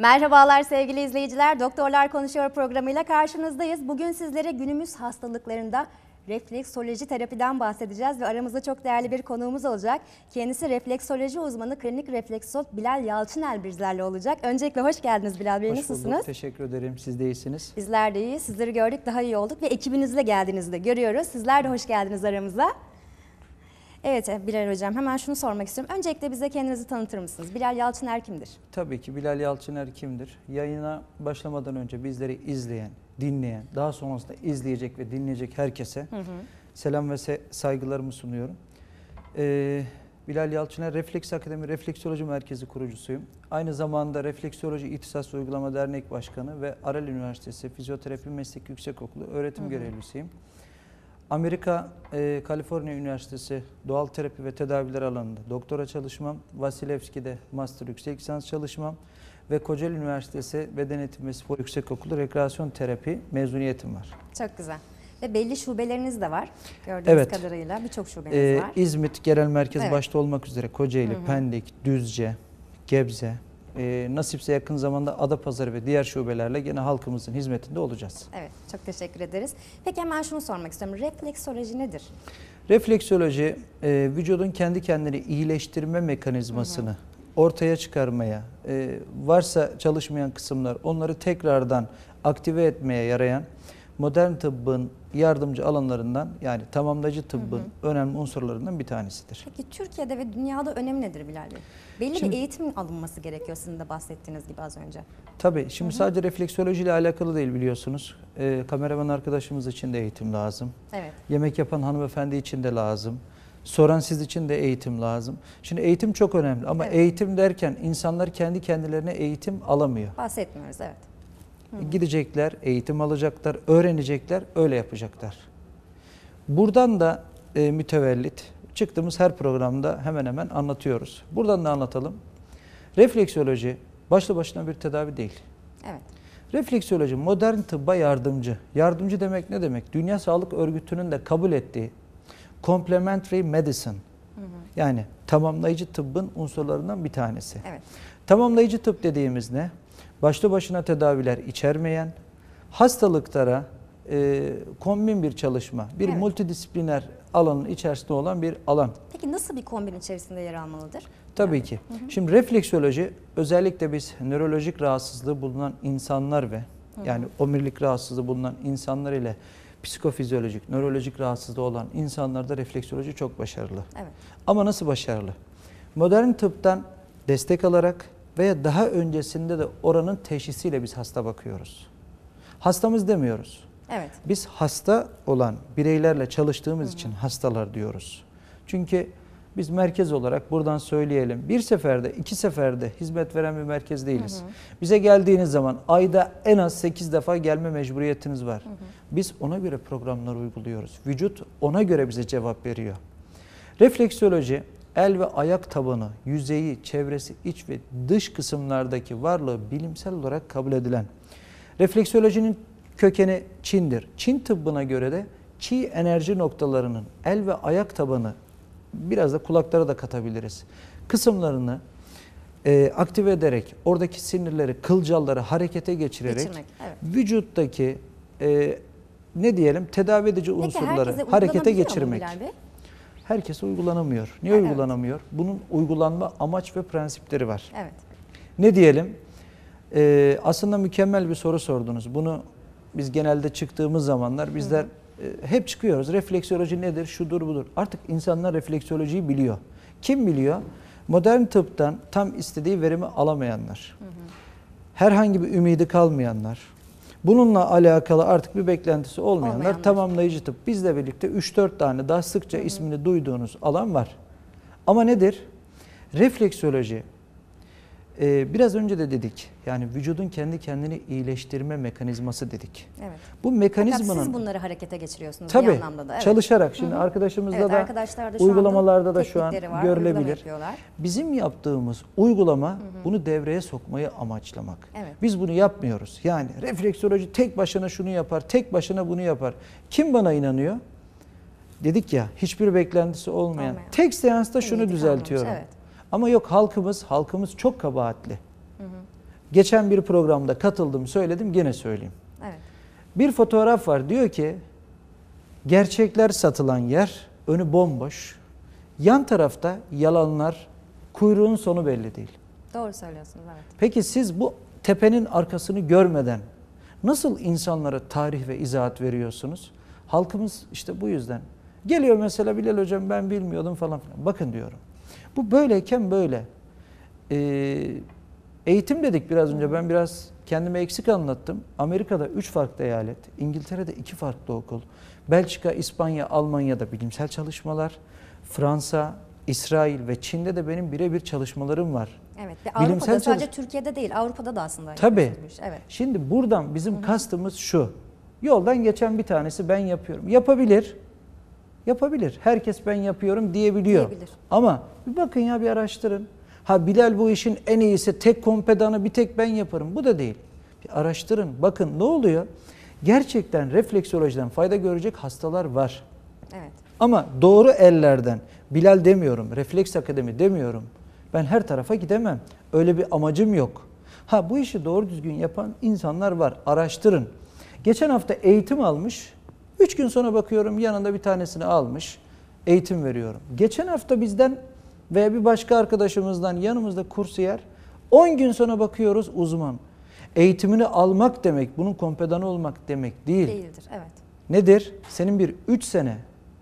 Merhabalar sevgili izleyiciler. Doktorlar Konuşuyor programıyla karşınızdayız. Bugün sizlere günümüz hastalıklarında refleksoloji terapiden bahsedeceğiz ve aramızda çok değerli bir konuğumuz olacak. Kendisi refleksoloji uzmanı klinik refleksolog Bilal Yalçınel bizlerle olacak. Öncelikle hoş geldiniz Bilal Bey. Nasılsınız? Hoş bulduk. Teşekkür ederim. Siz de iyisiniz. Bizler de iyiyiz. Sizleri gördük, daha iyi olduk ve ekibinizle geldiğinizi de görüyoruz. Sizler de hoş geldiniz aramıza. Evet Bilal Hocam, hemen şunu sormak istiyorum. Öncelikle bize kendinizi tanıtır mısınız? Bilal Yalçıner kimdir? Tabii ki Bilal Yalçıner kimdir? Yayına başlamadan önce bizleri izleyen, dinleyen, daha sonrasında izleyecek ve dinleyecek herkese selam ve saygılarımı sunuyorum. Bilal Yalçıner, Refleks Akademi Refleksoloji Merkezi kurucusuyum. Aynı zamanda Refleksoloji İhtisas Uygulama Dernek Başkanı ve Aral Üniversitesi Fizyoterapi Meslek Yüksekokulu öğretim görevlisiyim. Amerika, Kaliforniya Üniversitesi Doğal Terapi ve Tedaviler alanında doktora çalışmam, Vasilevski'de master yüksek lisans çalışmam ve Kocaeli Üniversitesi Beden Eğitimi ve Spor Yüksekokulu Rekreasyon Terapi mezuniyetim var. Çok güzel. Ve belli şubeleriniz de var. Gördüğünüz kadarıyla birçok şubeniz var. İzmit Genel Merkez başta olmak üzere Kocaeli, Pendik, Düzce, Gebze, nasipse yakın zamanda Adapazarı ve diğer şubelerle gene halkımızın hizmetinde olacağız. Evet, çok teşekkür ederiz. Peki hemen şunu sormak istiyorum. Refleksoloji nedir? Refleksoloji, vücudun kendi kendini iyileştirme mekanizmasını ortaya çıkarmaya, varsa çalışmayan kısımlar onları tekrardan aktive etmeye yarayan modern tıbbın yardımcı alanlarından, yani tamamlayıcı tıbbın önemli unsurlarından bir tanesidir. Peki Türkiye'de ve dünyada önemi nedir Bilal Bey? Belli bir eğitim alınması gerekiyor sizin de bahsettiğiniz gibi az önce. Tabii, şimdi sadece refleksoloji ile alakalı değil biliyorsunuz. Kameraman arkadaşımız için de eğitim lazım. Evet. Yemek yapan hanımefendi için de lazım. Soran siz için de eğitim lazım. Şimdi eğitim çok önemli ama eğitim derken insanlar kendi kendilerine eğitim alamıyor. Bahsetmiyoruz, evet. Gidecekler, eğitim alacaklar, öğrenecekler, öyle yapacaklar. Buradan da mütevellit çıktığımız her programda hemen hemen anlatıyoruz. Buradan da anlatalım. Refleksoloji başlı başına bir tedavi değil. Evet. Refleksoloji modern tıbba yardımcı. Yardımcı demek ne demek? Dünya Sağlık Örgütü'nün de kabul ettiği complementary medicine. Yani tamamlayıcı tıbbın unsurlarından bir tanesi. Evet. Tamamlayıcı tıp dediğimiz ne? Başlı başına tedaviler içermeyen, hastalıklara kombin bir çalışma, bir multidisipliner alanın içerisinde olan bir alan. Peki nasıl bir kombin içerisinde yer almalıdır? Tabii ki. Şimdi refleksoloji özellikle biz nörolojik rahatsızlığı bulunan insanlar ve yani omurilik rahatsızlığı bulunan insanlar ile psikofizyolojik, nörolojik rahatsızlığı olan insanlarda refleksoloji çok başarılı. Evet. Ama nasıl başarılı? Modern tıptan destek alarak veya daha öncesinde de oranın teşhisiyle biz hasta bakıyoruz. Hastamız demiyoruz. Evet. Biz hasta olan bireylerle çalıştığımız için hastalar diyoruz. Çünkü biz merkez olarak buradan söyleyelim, bir seferde, iki seferde hizmet veren bir merkez değiliz. Bize geldiğiniz zaman ayda en az 8 defa gelme mecburiyetiniz var. Biz ona göre programlar uyguluyoruz. Vücut ona göre bize cevap veriyor. Refleksoloji, el ve ayak tabanı, yüzeyi, çevresi, iç ve dış kısımlardaki varlığı bilimsel olarak kabul edilen. Refleksolojinin kökeni Çin'dir. Çin tıbbına göre de çi enerji noktalarının el ve ayak tabanı, biraz da kulaklara da katabiliriz, kısımlarını aktive ederek, oradaki sinirleri, kılcalları harekete geçirerek vücuttaki ne diyelim tedavi edici unsurları harekete geçirmek. Herkese uygulanamıyor. Niye uygulanamıyor? Bunun uygulanma amaç ve prensipleri var. Evet. Ne diyelim? Aslında mükemmel bir soru sordunuz. Bunu biz genelde çıktığımız zamanlar bizler hep çıkıyoruz. Refleksoloji nedir? Şudur budur. Artık insanlar refleksolojiyi biliyor. Kim biliyor? Modern tıptan tam istediği verimi alamayanlar. Herhangi bir ümidi kalmayanlar. Bununla alakalı artık bir beklentisi olmayanlar tamamlayıcı tıp. Bizle birlikte 3-4 tane daha sıkça ismini duyduğunuz alan var. Ama nedir? Refleksoloji. Biraz önce de dedik. Yani vücudun kendi kendini iyileştirme mekanizması dedik. Evet. Bu mekanizmanın... Fakat siz bunları harekete geçiriyorsunuz tabii, bir anlamda da. Evet. Çalışarak. Şimdi arkadaşımızda da uygulamalarda da şu an görülebilir. Bizim yaptığımız uygulama bunu devreye sokmayı amaçlamak. Evet. Biz bunu yapmıyoruz. Yani refleksoloji tek başına şunu yapar, tek başına bunu yapar. Kim bana inanıyor? Dedik ya, hiçbir beklentisi olmayan. Tek seansta şunu düzeltiyorum. Evet. Ama yok, halkımız çok kabahatli. Geçen bir programda katıldım, söyledim, gene söyleyeyim. Evet. Bir fotoğraf var, diyor ki gerçekler satılan yer, önü bomboş. Yan tarafta yalanlar, kuyruğun sonu belli değil. Doğru söylüyorsunuz, evet. Peki siz bu tepenin arkasını görmeden nasıl insanlara tarih ve izahat veriyorsunuz? Halkımız işte bu yüzden. Geliyor mesela, Bilal hocam ben bilmiyordum falan filan. Bakın diyorum. Bu böyleyken böyle. Eğitim dedik biraz önce, ben biraz kendime eksik anlattım. Amerika'da 3 farklı eyalet, İngiltere'de 2 farklı okul, Belçika, İspanya, Almanya'da bilimsel çalışmalar, Fransa, İsrail ve Çin'de de benim birebir çalışmalarım var. Evet, ve Avrupa'da Bilimsel sadece Türkiye'de değil, Avrupa'da da aslında. Tabii. yapıyorsunuz bu işi. Evet. Şimdi buradan bizim kastımız şu. Yoldan geçen bir tanesi ben yapıyorum. Yapabilir. Yapabilir. Herkes ben yapıyorum diyebiliyor. Diyebilir. Ama bir bakın ya, bir araştırın. Ha Bilal bu işin en iyisi, tek kompedanı bir tek ben yaparım. Bu da değil. Bir araştırın. Bakın ne oluyor? Gerçekten refleksolojiden fayda görecek hastalar var. Evet. Ama doğru ellerden, Bilal demiyorum, Refleks Akademi demiyorum. Ben her tarafa gidemem. Öyle bir amacım yok. Ha bu işi doğru düzgün yapan insanlar var. Araştırın. Geçen hafta eğitim almış. 3 gün sonra bakıyorum yanında bir tanesini almış. Eğitim veriyorum. Geçen hafta bizden veya bir başka arkadaşımızdan yanımızda kursiyer. 10 gün sonra bakıyoruz uzman. Eğitimini almak demek, bunun kompedanı olmak demek değil. Değildir, evet. Nedir? Senin bir 3 sene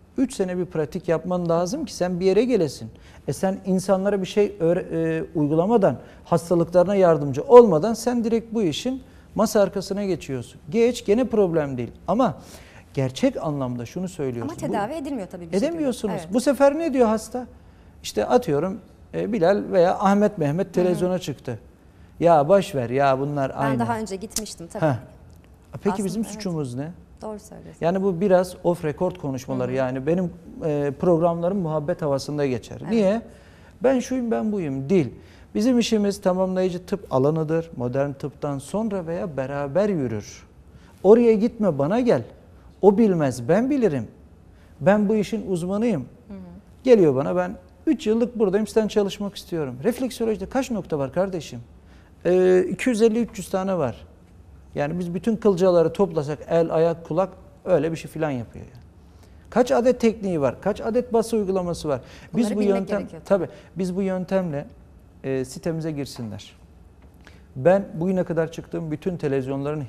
bir pratik yapman lazım ki sen bir yere gelesin. Sen insanlara bir şey uygulamadan, hastalıklarına yardımcı olmadan sen direkt bu işin masa arkasına geçiyorsun. Geç, gene problem değil. Ama gerçek anlamda şunu söylüyorsun. Ama tedavi edilmiyor tabii bir edemiyorsunuz. şekilde. Evet. Bu sefer ne diyor hasta? İşte atıyorum Bilal veya Ahmet Mehmet televizyona çıktı. Ya boş ver ya, bunlar Ben aynı. daha önce gitmiştim tabii. Heh. Peki Aslında bizim evet. suçumuz ne? Doğru söylüyorsunuz. Yani bu biraz off record konuşmaları. Yani benim programlarım muhabbet havasında geçer. Evet. Niye? Ben şuyum, ben buyum değil. Bizim işimiz tamamlayıcı tıp alanıdır. Modern tıptan sonra veya beraber yürür. Oraya gitme, bana gel. O bilmez, ben bilirim. Ben bu işin uzmanıyım. Geliyor bana, ben 3 yıllık buradayım, sen çalışmak istiyorum. Refleksolojide kaç nokta var kardeşim? 250-300 tane var. Yani biz bütün kılcaları toplasak, el, ayak, kulak, öyle bir şey filan yapıyor. Yani. Kaç adet tekniği var? Kaç adet bası uygulaması var? Bunları bilmek gerekiyor. Tabii biz bu yöntemle sitemize girsinler. Ben bugüne kadar çıktığım bütün televizyonların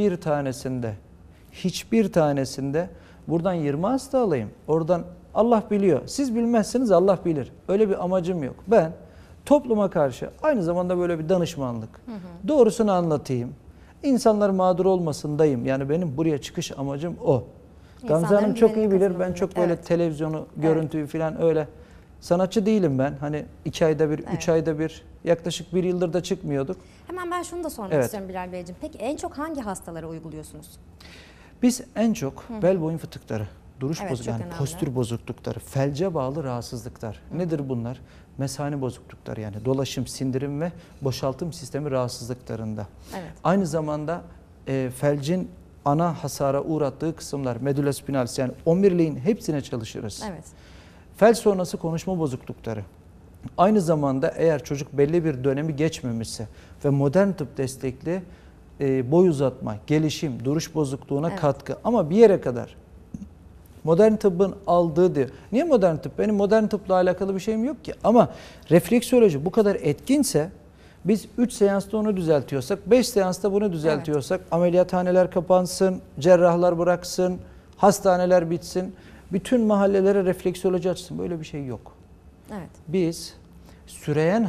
hiçbir tanesinde buradan 20 hasta alayım. Oradan Allah biliyor. Siz bilmezsiniz, Allah bilir. Öyle bir amacım yok. Ben topluma karşı aynı zamanda böyle bir danışmanlık. Doğrusunu anlatayım. İnsanlar mağdur olmasındayım. Yani benim buraya çıkış amacım o. Gamze Hanım çok iyi bilir. Ben çok böyle televizyonu, görüntüyü falan öyle sanatçı değilim ben. Hani 2 ayda bir, 3 ayda bir, yaklaşık 1 yıldır da çıkmıyorduk. Hemen ben şunu da sormak istiyorum Bilal Beyciğim. Peki en çok hangi hastalara uyguluyorsunuz? Biz en çok bel boyun fıtıkları, duruş Evet, bozuklukları, yani postür bozuklukları, felce bağlı rahatsızlıklar. Nedir bunlar? Mesane bozuklukları, yani dolaşım, sindirim ve boşaltım sistemi rahatsızlıklarında. Evet. Aynı zamanda felcin ana hasara uğrattığı kısımlar, medula spinalis, yani omuriliğin hepsine çalışırız. Evet. Felç sonrası konuşma bozuklukları. Aynı zamanda eğer çocuk belli bir dönemi geçmemişse ve modern tıp destekli boy uzatma, gelişim, duruş bozukluğuna katkı, ama bir yere kadar. Modern tıbbın aldığı diyor. Niye modern tıp? Benim modern tıpla alakalı bir şeyim yok ki. Ama refleksoloji bu kadar etkinse, biz 3 seansta onu düzeltiyorsak, 5 seansta bunu düzeltiyorsak, ameliyathaneler kapansın, cerrahlar bıraksın, hastaneler bitsin, bütün mahallelere refleksoloji açsın. Böyle bir şey yok. Evet. Biz süreyen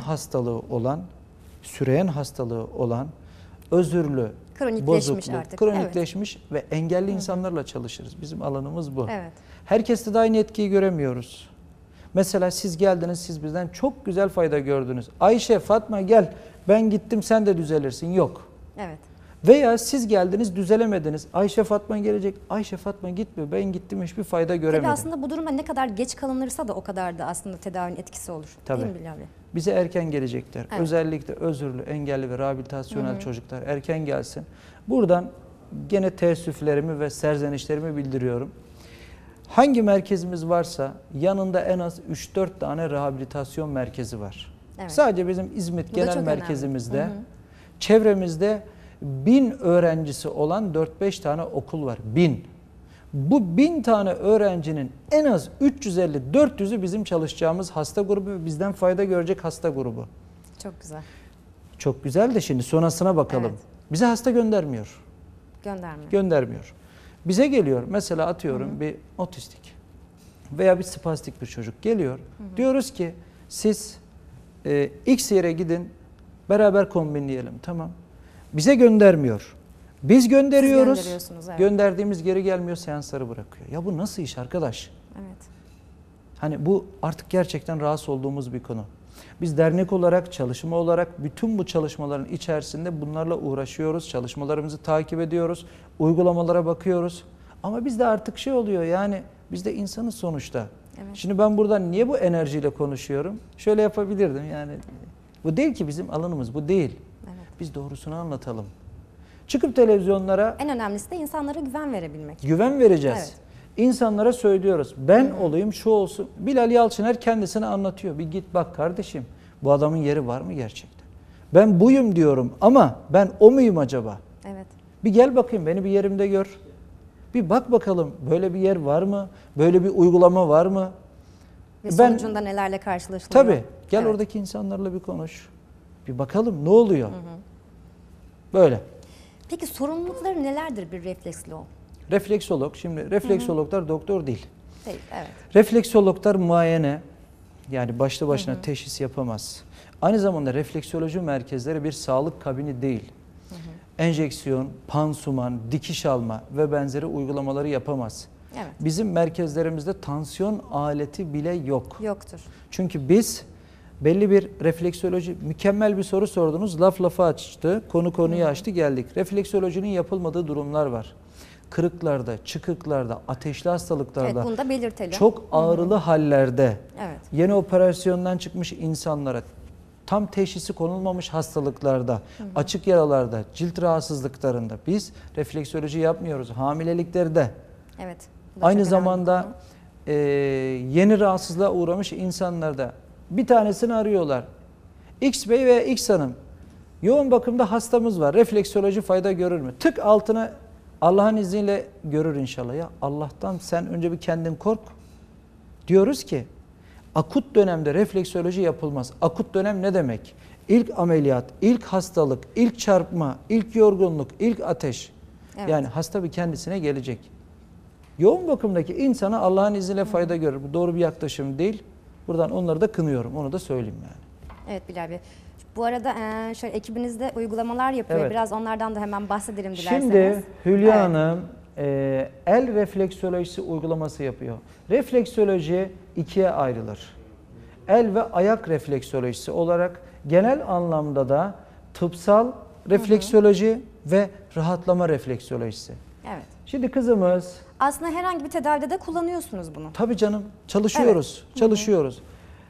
hastalığı olan özürlü, kronikleşmiş ve engelli insanlarla çalışırız. Bizim alanımız bu. Evet. Herkeste de aynı etkiyi göremiyoruz. Mesela siz geldiniz, siz bizden çok güzel fayda gördünüz. Ayşe, Fatma gel, ben gittim sen de düzelirsin. Yok. Evet. Veya siz geldiniz, düzelemediniz. Ayşe, Fatma gelecek. Ayşe, Fatma gitme, ben gittim, hiçbir fayda göremedim. Tabii aslında bu duruma ne kadar geç kalınırsa da o kadar da aslında tedavinin etkisi olur. Tabii. Değil mi Bilal Bey? Bize erken gelecekler. Evet. Özellikle özürlü, engelli ve rehabilitasyonel çocuklar erken gelsin. Buradan gene teessüflerimi ve serzenişlerimi bildiriyorum. Hangi merkezimiz varsa yanında en az 3-4 tane rehabilitasyon merkezi var. Evet. Sadece bizim İzmit Bu da Genel çok Merkezimizde Çevremizde 1000 öğrencisi olan 4-5 tane okul var. 1000. Bu 1000 tane öğrencinin en az 350-400'ü bizim çalışacağımız hasta grubu ve bizden fayda görecek hasta grubu. Çok güzel. Çok güzel de şimdi sonrasına bakalım. Evet. Bize hasta göndermiyor. Göndermiyor. Bize geliyor mesela atıyorum bir otistik veya bir spastik bir çocuk geliyor. Diyoruz ki siz X yere gidin beraber kombinleyelim, tamam. Bize göndermiyor. Biz gönderiyoruz. Siz gönderiyorsunuz, evet. Gönderdiğimiz geri gelmiyor, seansları bırakıyor. Ya bu nasıl iş arkadaş? Evet. Hani bu artık gerçekten rahatsız olduğumuz bir konu. Biz dernek olarak, çalışma olarak bütün bu çalışmaların içerisinde bunlarla uğraşıyoruz. Çalışmalarımızı takip ediyoruz. Uygulamalara bakıyoruz. Ama bizde artık şey oluyor, yani biz de insanız sonuçta. Evet. Şimdi ben buradan niye bu enerjiyle konuşuyorum? Şöyle yapabilirdim yani. Bu değil ki bizim alanımız, bu değil. Evet. Biz doğrusunu anlatalım. Çıkıp televizyonlara En önemlisi de insanlara güven verebilmek. güven vereceğiz. Evet. İnsanlara söylüyoruz. Ben olayım, şu olsun. Bilal Yalçıner kendisine anlatıyor. Bir git bak kardeşim, bu adamın yeri var mı gerçekten? Ben buyum diyorum ama ben o muyum acaba? Evet. Bir gel bakayım, beni bir yerimde gör. Bir bak bakalım, böyle bir yer var mı? Böyle bir uygulama var mı? Ve sonucunda nelerle karşılaşılıyor? Tabii. Gel Evet. oradaki insanlarla bir konuş. Bir bakalım ne oluyor? Böyle. Peki sorumlulukları nelerdir bir refleksolog? Refleksolog, şimdi refleksologlar doktor değil. Değil, evet. Refleksologlar muayene, yani başlı başına teşhis yapamaz. Aynı zamanda refleksoloji merkezleri bir sağlık kabini değil. Enjeksiyon, pansuman, dikiş alma ve benzeri uygulamaları yapamaz. Evet. Bizim merkezlerimizde tansiyon aleti bile yok. Yoktur. Çünkü biz belli bir refleksoloji, mükemmel bir soru sordunuz, laf lafa açtı, konu konuyu açtı, geldik. Refleksolojinin yapılmadığı durumlar var. Kırıklarda, çıkıklarda, ateşli hastalıklarda, Evet, bunu da belirtelim. çok ağrılı hallerde, Evet. yeni operasyondan çıkmış insanlara, tam teşhisi konulmamış hastalıklarda, açık yaralarda, cilt rahatsızlıklarında biz refleksoloji yapmıyoruz. Hamilelikleri Evet. Bu da aynı çok önemli zamanda bir konu. yeni rahatsızlığa uğramış insanlarda bir tanesini arıyorlar. X Bey ve X Hanım, yoğun bakımda hastamız var. Refleksoloji fayda görür mü? Tık altına Allah'ın izniyle görür inşallah. Ya Allah'tan sen önce bir kendin kork. Diyoruz ki akut dönemde refleksoloji yapılmaz. Akut dönem ne demek? İlk ameliyat, ilk hastalık, ilk çarpma, ilk yorgunluk, ilk ateş. Evet. Yani hasta bir kendisine gelecek. Yoğun bakımdaki insana Allah'ın izniyle fayda görür. Bu doğru bir yaklaşım değil. Buradan onları da kınıyorum. Onu da söyleyeyim yani. Evet Bilal Bey. Bu arada şöyle ekibinizde uygulamalar yapıyor. Evet. Biraz onlardan da hemen bahsedelim dilerseniz. Şimdi Hülya Evet. Hanım el refleksolojisi uygulaması yapıyor. Refleksoloji ikiye ayrılır. El ve ayak refleksolojisi olarak genel anlamda da tıpsal refleksoloji ve rahatlama refleksolojisi. Evet. Şimdi kızımız, Aslında herhangi bir tedavide de kullanıyorsunuz bunu. tabii canım, çalışıyoruz, çalışıyoruz.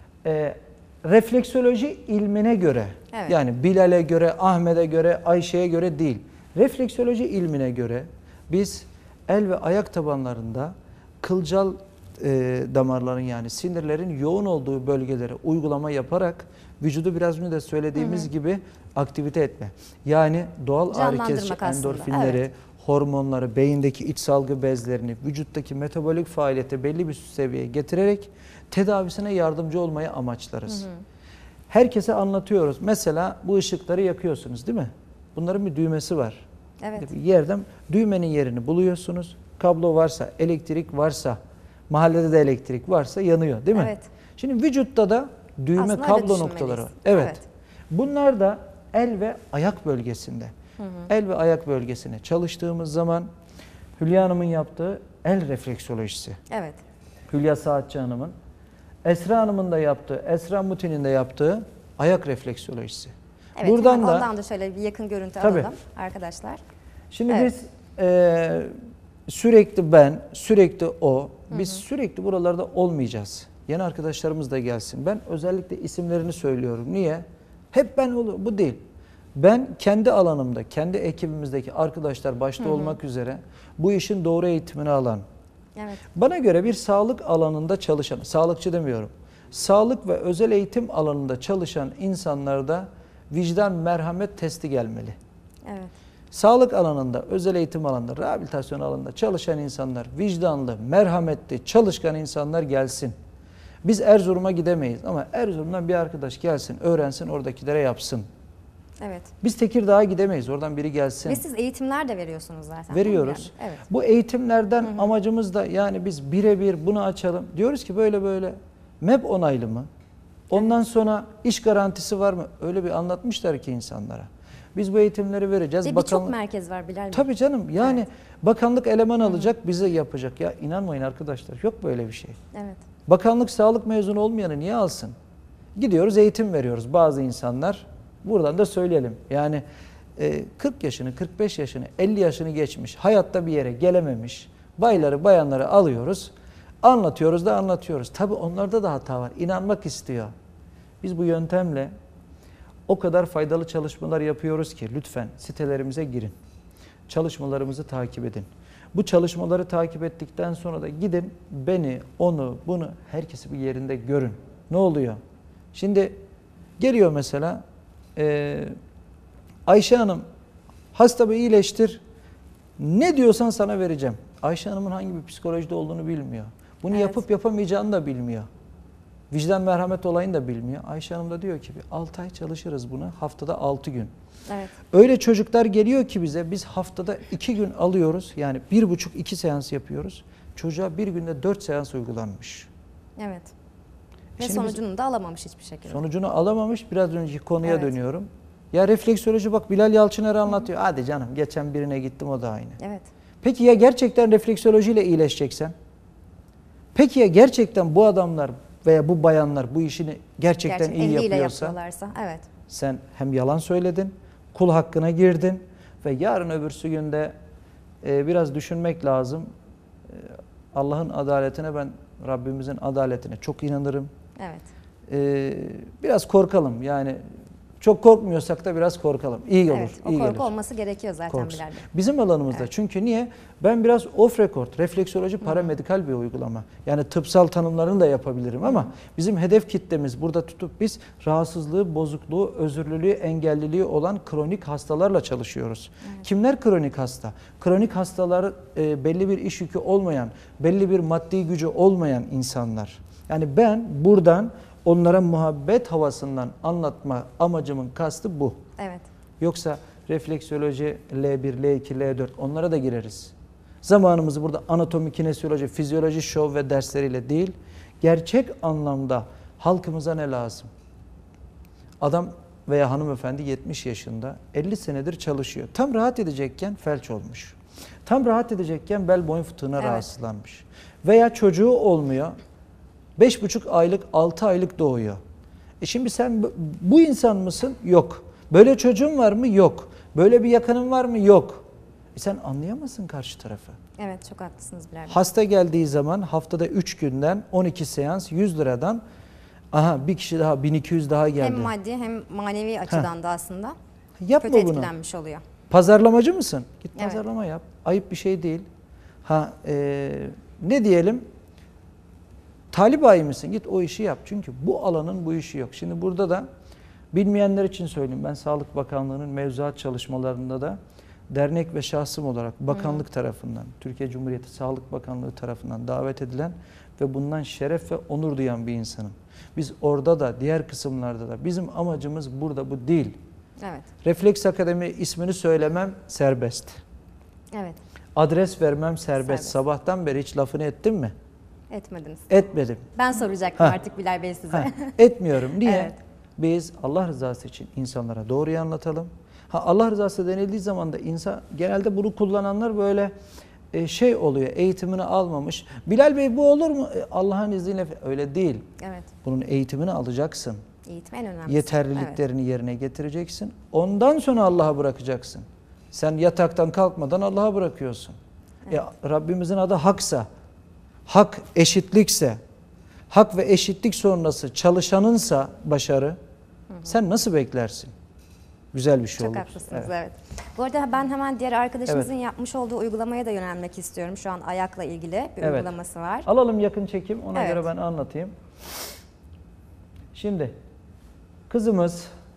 Refleksoloji ilmine göre, Evet. yani Bilal'e göre, Ahmet'e göre, Ayşe'ye göre değil. Refleksoloji ilmine göre biz el ve ayak tabanlarında kılcal damarların, yani sinirlerin yoğun olduğu bölgelere uygulama yaparak vücudu biraz önce de söylediğimiz gibi aktivite etme. Yani doğal ağrı Canlandırmak kesici aslında, endorfinleri, evet. hormonları, beyindeki iç salgı bezlerini, vücuttaki metabolik faaliyeti belli bir seviyeye getirerek tedavisine yardımcı olmayı amaçlarız. Herkese anlatıyoruz. Mesela bu ışıkları yakıyorsunuz değil mi? Bunların bir düğmesi var. Evet. Bir yerden düğmenin yerini buluyorsunuz. Kablo varsa, elektrik varsa, mahallede de elektrik varsa yanıyor değil mi? Evet. Şimdi vücutta da düğme Aslında öyle kablo düşünmeliyiz. noktaları var. Evet. Evet. Bunlar da el ve ayak bölgesinde. El ve ayak bölgesine çalıştığımız zaman Hülya Hanım'ın yaptığı el refleksolojisi. Evet. Hülya Saatçı Hanım'ın, Esra Hanım'ın da yaptığı, Esra Mutin'in de yaptığı ayak refleksolojisi. Evet. Buradan Hemen da ondan da şöyle bir yakın görüntü Tabii. alalım arkadaşlar. şimdi Evet. biz sürekli ben, sürekli o, biz sürekli buralarda olmayacağız. Yeni arkadaşlarımız da gelsin. Ben özellikle isimlerini söylüyorum. Niye? Hep ben olur. Bu değil. Ben kendi alanımda, kendi ekibimizdeki arkadaşlar başta olmak üzere bu işin doğru eğitimini alan, Evet. bana göre bir sağlık alanında çalışan, sağlıkçı demiyorum, sağlık ve özel eğitim alanında çalışan insanlarda vicdan, merhamet testi gelmeli. Evet. Sağlık alanında, özel eğitim alanında, rehabilitasyon alanında çalışan insanlar, vicdanlı, merhametli, çalışkan insanlar gelsin. Biz Erzurum'a gidemeyiz ama Erzurum'dan bir arkadaş gelsin, öğrensin, oradakilere yapsın. Evet. Biz Tekirdağ'a gidemeyiz, oradan biri gelsin. Ve siz eğitimler de veriyorsunuz zaten. Veriyoruz. Yani. Evet. Bu eğitimlerden amacımız da yani biz birebir bunu açalım. Diyoruz ki böyle böyle MEB onaylı mı? Ondan sonra iş garantisi var mı? Öyle bir anlatmışlar ki insanlara. Biz bu eğitimleri vereceğiz. Ve birçok merkez var Bilal Bey. Tabii canım yani bakanlık eleman alacak, bize yapacak. Ya inanmayın arkadaşlar, yok böyle bir şey. Evet. Bakanlık sağlık mezunu olmayanı niye alsın? Gidiyoruz, eğitim veriyoruz bazı insanlar. Buradan da söyleyelim. Yani 40 yaşını, 45 yaşını, 50 yaşını geçmiş, hayatta bir yere gelememiş bayları, bayanları alıyoruz. Anlatıyoruz da anlatıyoruz. Tabii onlarda da hata var. İnanmak istiyor. Biz bu yöntemle o kadar faydalı çalışmalar yapıyoruz ki lütfen sitelerimize girin. Çalışmalarımızı takip edin. Bu çalışmaları takip ettikten sonra da gidin beni, onu, bunu, herkesi bir yerinde görün. Ne oluyor? Şimdi geliyor mesela Ayşe Hanım, hastamı iyileştir, ne diyorsan sana vereceğim. Ayşe Hanım'ın hangi bir psikolojide olduğunu bilmiyor. Bunu yapıp yapamayacağını da bilmiyor. Vicdan merhamet olayını da bilmiyor. Ayşe Hanım da diyor ki 6 ay çalışırız bunu, haftada 6 gün. Evet. Öyle çocuklar geliyor ki bize, biz haftada 2 gün alıyoruz. Yani 1,5-2 seans yapıyoruz. Çocuğa bir günde 4 seans uygulanmış. Evet. Ve Şimdi sonucunu da alamamış hiçbir şekilde. Sonucunu alamamış. Biraz önceki konuya dönüyorum. Ya refleksoloji bak Bilal Yalçıner anlatıyor. Hadi canım geçen birine gittim o da aynı. Evet. Peki ya gerçekten refleksolojiyle iyileşeceksen? Peki ya gerçekten bu adamlar veya bu bayanlar bu işini gerçekten iyi yapıyorsa? Evet. Sen hem yalan söyledin, kul hakkına girdin ve yarın öbürsü günde biraz düşünmek lazım. Allah'ın adaletine, ben Rabbimizin adaletine çok inanırım. Evet. Biraz korkalım yani. Çok korkmuyorsak da biraz korkalım. İyi olur. Evet, o iyi korku gelir. olması gerekiyor zaten Korksun. Bilal Bey. Bizim alanımızda. Çünkü niye? Ben biraz off record, refleksoloji paramedikal bir uygulama. Yani tıpsal tanımlarını da yapabilirim ama bizim hedef kitlemiz burada tutup biz rahatsızlığı, bozukluğu, özürlülüğü, engelliliği olan kronik hastalarla çalışıyoruz. Evet. Kimler kronik hasta? Kronik hastalar belli bir iş yükü olmayan, belli bir maddi gücü olmayan insanlar. Yani ben buradan onlara muhabbet havasından anlatma amacımın kastı bu. Evet. Yoksa refleksoloji L1, L2, L4 onlara da gireriz. Zamanımızı burada anatomi, kinesiyoloji, fizyoloji, şov ve dersleriyle değil, gerçek anlamda halkımıza ne lazım? Adam veya hanımefendi 70 yaşında, 50 senedir çalışıyor. Tam rahat edecekken felç olmuş. Tam rahat edecekken bel boyun fıtığına rahatsızlanmış. Veya çocuğu olmuyor. 5,5 aylık, 6 aylık doğuyor. Şimdi sen bu insan mısın? Yok. Böyle çocuğun var mı? Yok. Böyle bir yakının var mı? Yok. Sen anlayamazsın karşı tarafı. Evet, çok haklısınız Bilal Bey. Hasta geldiği zaman haftada 3 günden 12 seans 100 liradan bir kişi daha 1200 daha geldi. Hem maddi hem manevi açıdan da aslında Yapma kötü bunu. etkilenmiş oluyor. Pazarlamacı mısın? Git Evet. pazarlama yap. Ayıp bir şey değil. Ne diyelim? Talip ayi mısın? Git o işi yap. Çünkü bu alanın bu işi yok. Şimdi burada da bilmeyenler için söyleyeyim. Ben Sağlık Bakanlığı'nın mevzuat çalışmalarında da dernek ve şahsım olarak bakanlık tarafından, Türkiye Cumhuriyeti Sağlık Bakanlığı tarafından davet edilen ve bundan şeref ve onur duyan bir insanım. Biz orada da diğer kısımlarda da bizim amacımız burada bu değil. Evet. Refleks Akademi ismini söylemem serbest. Evet. Adres vermem serbest. Sabahtan beri hiç lafını ettim mi? Etmediniz. Etmedim. Ben soracaktım artık Bilal Bey size. Etmiyorum. Niye? Evet. Biz Allah rızası için insanlara doğruyu anlatalım. Allah rızası denildiği zaman da insan genelde bunu kullananlar böyle oluyor. Eğitimini almamış. Bilal Bey bu olur mu? Allah'ın izniyle öyle değil. Evet. Bunun eğitimini alacaksın. Eğitim en önemlisi. Yeterliliklerini yerine getireceksin. Ondan sonra Allah'a bırakacaksın. Sen yataktan kalkmadan Allah'a bırakıyorsun. Evet. Rabbimizin adı haksa, hak eşitlikse, hak ve eşitlik sonrası çalışanınsa başarı, sen nasıl beklersin? Güzel bir şey olur. Çok haklısınız, evet. Bu arada ben hemen diğer arkadaşımızın yapmış olduğu uygulamaya da yönelmek istiyorum. Şu an ayakla ilgili bir uygulaması var. Alalım yakın çekim, ona göre ben anlatayım. Şimdi kızımız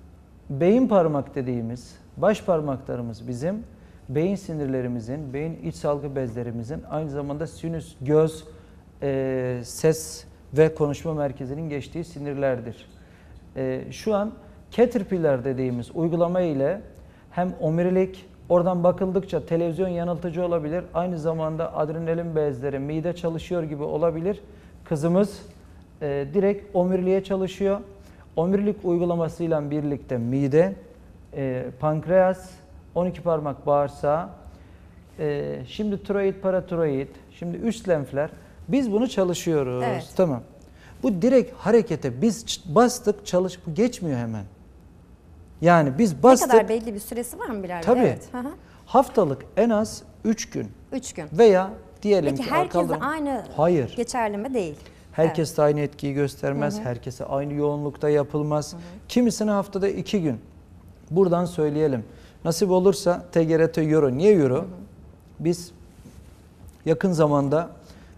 beyin parmak dediğimiz baş parmaklarımız bizim beyin sinirlerimizin, beyin iç salgı bezlerimizin aynı zamanda sinüs, göz, ses ve konuşma merkezinin geçtiği sinirlerdir. Şu an Caterpillar dediğimiz uygulama ile hem omurilik, oradan bakıldıkça televizyon yanıltıcı olabilir, aynı zamanda adrenalin bezleri, mide çalışıyor gibi olabilir. Kızımız direkt omuriliğe çalışıyor. Omurilik uygulamasıyla birlikte mide, pankreas, 12 parmak bağırsağı, şimdi tiroid, paratiroid, şimdi üst lenfler. Biz bunu çalışıyoruz. Evet. Tamam. Bu direkt harekete biz bastık, bu geçmiyor hemen. Yani biz bastık. Ne kadar belli bir süresi var mı Bilal Bey? Tabii. Evet. Hı hı. Haftalık en az 3 gün 3 gün. veya diyelim Peki ki herkese aynı Hayır. geçerli mi? Değil. Herkes de aynı etkiyi göstermez. Herkese aynı yoğunlukta yapılmaz. Kimisine haftada 2 gün. Buradan söyleyelim. Nasip olursa TGRT Euro. Niye Euro? Biz yakın zamanda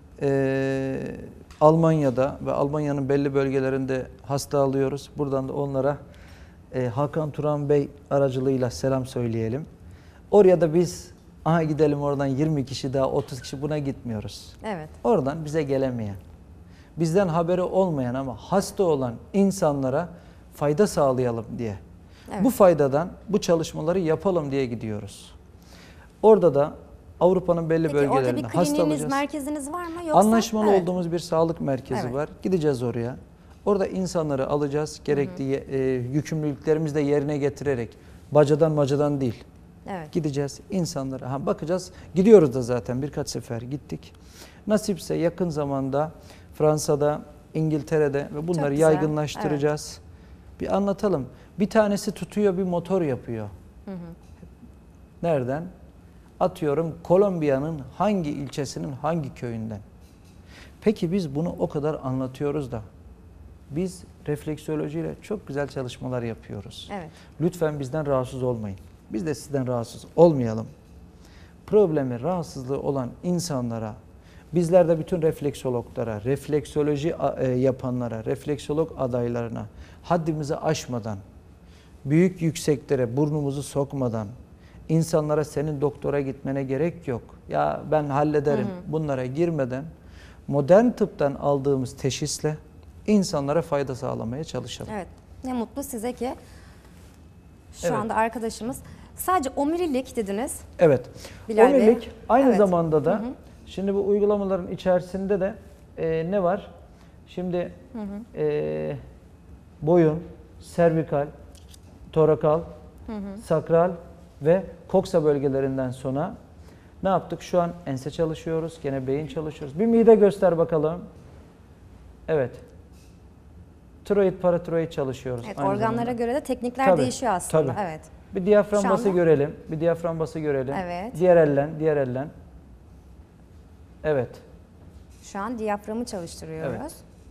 Almanya'da ve Almanya'nın belli bölgelerinde hasta alıyoruz. Buradan da onlara Hakan Turan Bey aracılığıyla selam söyleyelim. Oraya da biz gidelim oradan 20 kişi daha 30 kişi buna gitmiyoruz. Evet. Oradan bize gelemeyen, bizden haberi olmayan ama hasta olan insanlara fayda sağlayalım diye. Evet. Bu faydadan bu çalışmaları yapalım diye gidiyoruz. Orada da Avrupa'nın belli Peki orada bölgelerinde bir hasta kliniğiniz, alacağız. merkeziniz var mı? Yoksa? Anlaşmalı Evet. olduğumuz bir sağlık merkezi Evet. var. Gideceğiz oraya. Orada insanları alacağız. Gerekli yükümlülüklerimizi de yerine getirerek. Bacadan değil. Evet. Gideceğiz insanlara. Bakacağız. Gidiyoruz da zaten birkaç sefer gittik. Nasipse yakın zamanda Fransa'da, İngiltere'de ve bunları güzel. yaygınlaştıracağız. Bir anlatalım. Bir tanesi tutuyor bir motor yapıyor. Nereden? Atıyorum Kolombiya'nın hangi ilçesinin hangi köyünden. Peki biz bunu o kadar anlatıyoruz da biz refleksolojiyle çok güzel çalışmalar yapıyoruz. Evet. Lütfen bizden rahatsız olmayın. Biz de sizden rahatsız olmayalım. Problemi, rahatsızlığı olan insanlara, bizler de bütün refleksologlara, refleksoloji yapanlara, refleksolog adaylarına haddimizi aşmadan, büyük yükseklere burnumuzu sokmadan, insanlara senin doktora gitmene gerek yok, ya ben hallederim bunlara girmeden modern tıptan aldığımız teşhisle insanlara fayda sağlamaya çalışalım. Evet. Ne mutlu size ki şu Evet. anda arkadaşımız sadece omurilik dediniz. Evet. Bilal Bey. Omurilik aynı Evet. zamanda da şimdi bu uygulamaların içerisinde de ne var? Şimdi boyun, servikal, torakal, sakral ve koksa bölgelerinden sonra ne yaptık? Şu an ense çalışıyoruz, gene beyin çalışıyoruz. Bir mide göster bakalım. Evet. Tiroid, paratiroid çalışıyoruz. Evet, aynı organlara zamanda. göre de teknikler Tabii, değişiyor aslında. tabii. Evet. Bir diyafram Şu bası anda- görelim. Bir diyafram bası görelim. Evet. Diğer elden. Evet. Şu an diyaframı çalıştırıyoruz. Evet.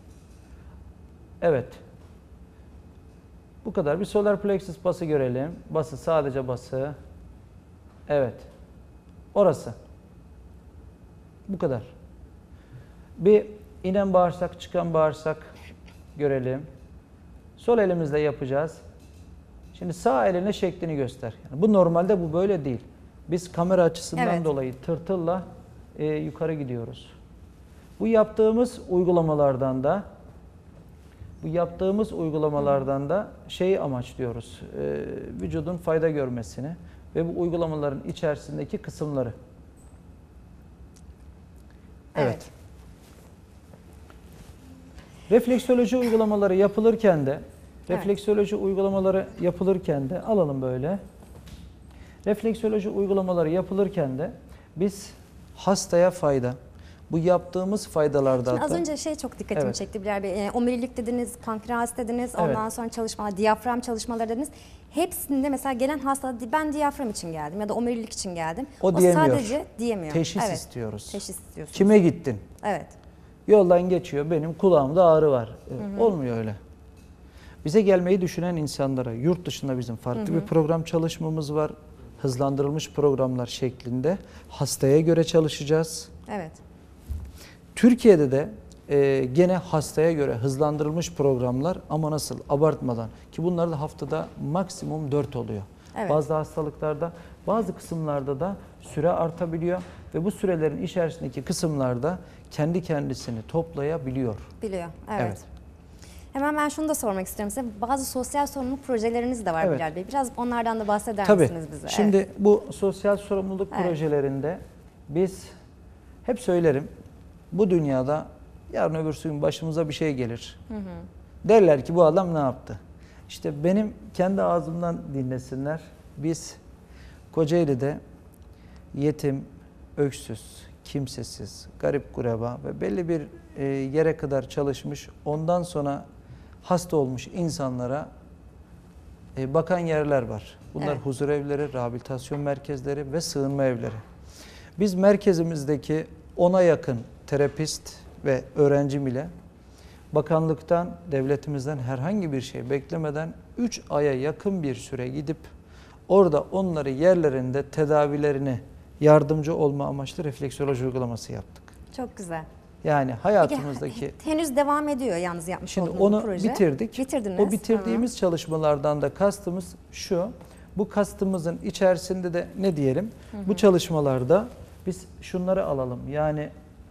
Evet. Bu kadar. Bir solar plexus bası görelim. Bası, sadece bası. Evet. Orası. Bu kadar. Bir inen bağırsak, çıkan bağırsak görelim. Sol elimizle yapacağız. Şimdi sağ eline şeklini göster. Yani bu normalde bu böyle değil. Biz kamera açısından Evet. dolayı tırtılla yukarı gidiyoruz. Bu yaptığımız uygulamalardan da şeyi amaçlıyoruz. Vücudun fayda görmesini ve bu uygulamaların içerisindeki kısımları. Evet. Refleksoloji uygulamaları yapılırken de alalım böyle. Refleksoloji uygulamaları yapılırken de biz hastaya fayda, bu yaptığımız faydalardan Şimdi az önce çok dikkatimi Evet. çekti Bilal Bey. Omurilik dediniz, pankreas dediniz, Evet. ondan sonra çalışmalar, diyafram çalışmaları dediniz. Hepsinde mesela gelen hasta ben diyafram için geldim ya da omurilik için geldim. O diyemiyor. Sadece diyemiyor. Teşhis Evet. istiyoruz. Teşhis istiyorsunuz. Kime gittin? Evet. Yoldan geçiyor, benim kulağımda ağrı var. Olmuyor öyle. Bize gelmeyi düşünen insanlara yurt dışında bizim farklı bir program çalışmamız var. Hızlandırılmış programlar şeklinde hastaya göre çalışacağız. Evet. Türkiye'de de gene hastaya göre hızlandırılmış programlar ama nasıl abartmadan ki bunlar da haftada maksimum 4 oluyor. Evet. Bazı hastalıklarda bazı kısımlarda da süre artabiliyor ve bu sürelerin içerisindeki kısımlarda kendi kendisini toplayabiliyor. Biliyor. Evet. Evet. Hemen ben şunu da sormak istiyorum size. Bazı sosyal sorumluluk projeleriniz de var Evet. Bilal Bey. Biraz onlardan da bahseder Tabii. misiniz bize? Şimdi Evet. bu sosyal sorumluluk Evet. projelerinde biz hep söylerim bu dünyada yarın öbürsü gün başımıza bir şey gelir. Derler ki bu adam ne yaptı? İşte benim kendi ağzımdan dinlesinler. Biz Kocaeli'de yetim, öksüz, kimsesiz, garip gureba ve belli bir yere kadar çalışmış, ondan sonra hasta olmuş insanlara bakan yerler var. Bunlar Evet. huzur evleri, rehabilitasyon merkezleri ve sığınma evleri. Biz merkezimizdeki 10'a yakın terapist ve öğrencim ile bakanlıktan, devletimizden herhangi bir şey beklemeden 3 aya yakın bir süre gidip orada onları yerlerinde tedavilerini yardımcı olma amaçlı refleksoloji uygulaması yaptık. Çok güzel. Yani hayatımızdaki... Peki, henüz devam ediyor yalnız yapmış Şimdi olduğunuz onu proje. bitirdik. Bitirdiniz. O bitirdiğimiz çalışmalardan da kastımız şu. Bu kastımızın içerisinde de ne diyelim? Bu çalışmalarda biz şunları alalım. Yani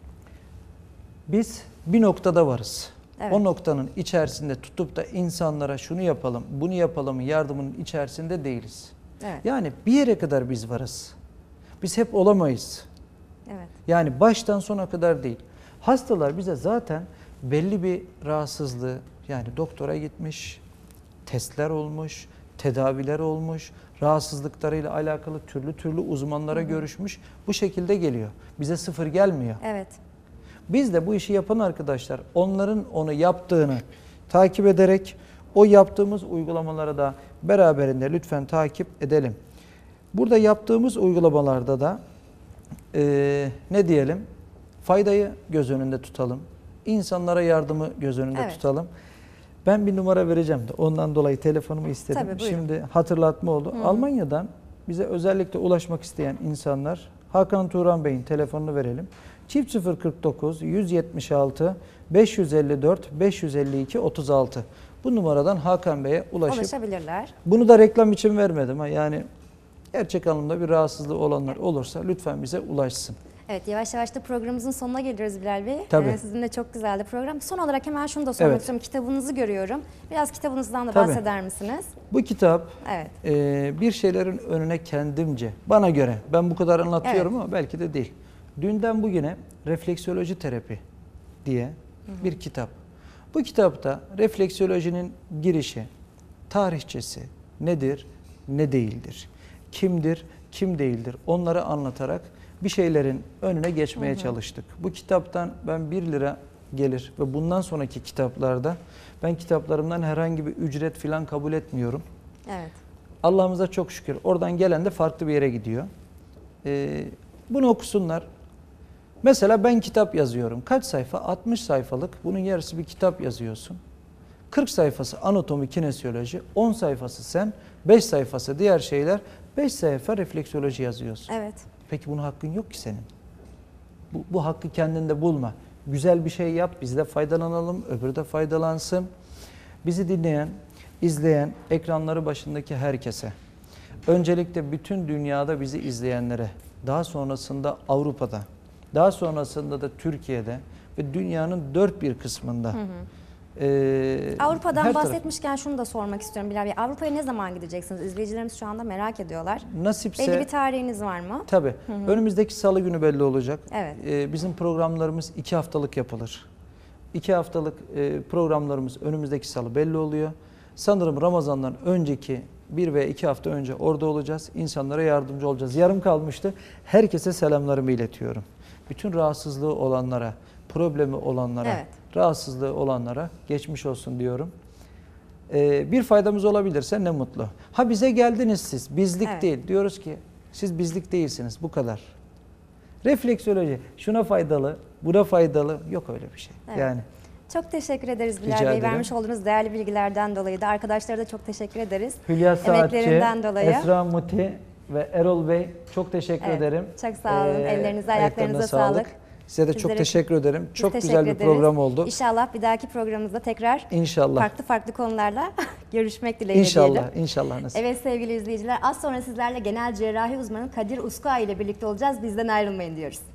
biz bir noktada varız. Evet. O noktanın içerisinde tutup da insanlara şunu yapalım, bunu yapalım yardımının içerisinde değiliz. Evet. Yani bir yere kadar biz varız. Biz hep olamayız. Evet. Yani baştan sona kadar değil. Hastalar bize zaten belli bir rahatsızlığı, yani doktora gitmiş, testler olmuş, tedaviler olmuş, rahatsızlıklarıyla alakalı türlü uzmanlara görüşmüş. Bu şekilde geliyor. Bize sıfır gelmiyor. Evet. Biz de bu işi yapan arkadaşlar onların onu yaptığını takip ederek o yaptığımız uygulamalara da beraberinde lütfen takip edelim. Burada yaptığımız uygulamalarda da ne diyelim? Faydayı göz önünde tutalım. İnsanlara yardımı göz önünde Evet. tutalım. Ben bir numara vereceğim de ondan dolayı telefonumu istedim. Tabii, buyurun. Şimdi hatırlatma oldu. Almanya'dan bize özellikle ulaşmak isteyen insanlar Hakan Turan Bey'in telefonunu verelim. Çift 049 176 554 552 36. Bu numaradan Hakan Bey'e Ulaşabilirler. bunu da reklam için vermedim. Yani gerçek anlamda bir rahatsızlığı olanlar olursa lütfen bize ulaşsın. Evet, yavaş yavaş da programımızın sonuna geliyoruz Bilal Bey. Tabii. Sizinle çok güzeldi program. Son olarak hemen şunu da sormak Evet. istiyorum. Kitabınızı görüyorum. Biraz kitabınızdan da Tabii. bahseder misiniz? Bu kitap Evet. bir şeylerin önüne kendimce, bana göre, ben bu kadar anlatıyorum ama belki de değil. Dünden bugüne refleksoloji terapi diye bir kitap. Bu kitapta refleksolojinin girişi, tarihçesi nedir, ne değildir, kimdir, kim değildir onları anlatarak bir şeylerin önüne geçmeye çalıştık. Bu kitaptan ben 1 lira gelir ve bundan sonraki kitaplarda ben kitaplarımdan herhangi bir ücret falan kabul etmiyorum. Evet. Allah'ımıza çok şükür oradan gelen de farklı bir yere gidiyor. Bunu okusunlar. Mesela ben kitap yazıyorum. Kaç sayfa? 60 sayfalık. Bunun yarısı bir kitap yazıyorsun. 40 sayfası anatomi, kinesiyoloji, 10 sayfası sen, 5 sayfası diğer şeyler, 5 sayfa refleksoloji yazıyorsun. Evet. Peki bunun hakkın yok ki senin. Bu hakkı kendinde bulma. Güzel bir şey yap, biz de faydalanalım, öbürü de faydalansın. Bizi dinleyen, izleyen, ekranları başındaki herkese, öncelikle bütün dünyada bizi izleyenlere, daha sonrasında Avrupa'da, daha sonrasında da Türkiye'de ve dünyanın dört bir kısmında. Avrupa'dan her bahsetmişken şunu da sormak istiyorum Bilal Bey. Avrupa'ya ne zaman gideceksiniz? İzleyicilerimiz şu anda merak ediyorlar. Nasipse, Belli bir tarihiniz var mı? tabii. Önümüzdeki salı günü belli olacak. Evet. Bizim programlarımız 2 haftalık yapılır. 2 haftalık programlarımız önümüzdeki salı belli oluyor. Sanırım Ramazan'dan önceki 1 veya 2 hafta önce orada olacağız. İnsanlara yardımcı olacağız. Yarım kalmıştı. Herkese selamlarımı iletiyorum. Bütün rahatsızlığı olanlara, problemi olanlara, Evet. rahatsızlığı olanlara geçmiş olsun diyorum. Bir faydamız olabilirse ne mutlu. Ha bize geldiniz siz, bizlik Evet. değil. Diyoruz ki siz bizlik değilsiniz, bu kadar. Refleksoloji şuna faydalı, buna faydalı. Yok öyle bir şey. Evet. Yani Çok teşekkür ederiz Rica Bilal Bey. ederim. Vermiş olduğunuz değerli bilgilerden dolayı da arkadaşlara da çok teşekkür ederiz. Hülya Saatçi, Emeklerinden dolayı. Esra Muti ve Erol Bey çok teşekkür Evet, ederim. çok sağ olun. Ellerinize, ayaklarınıza sağlık. Size de çok Bizlere teşekkür ederim. Biz Çok teşekkür güzel bir ederiz. program oldu. İnşallah bir dahaki programımızda tekrar İnşallah. farklı konularla görüşmek dileğiyle İnşallah. diyelim. İnşallah nasip. Evet sevgili izleyiciler, az sonra sizlerle genel cerrahi uzmanı Kadir Uskua ile birlikte olacağız. Bizden ayrılmayın diyoruz.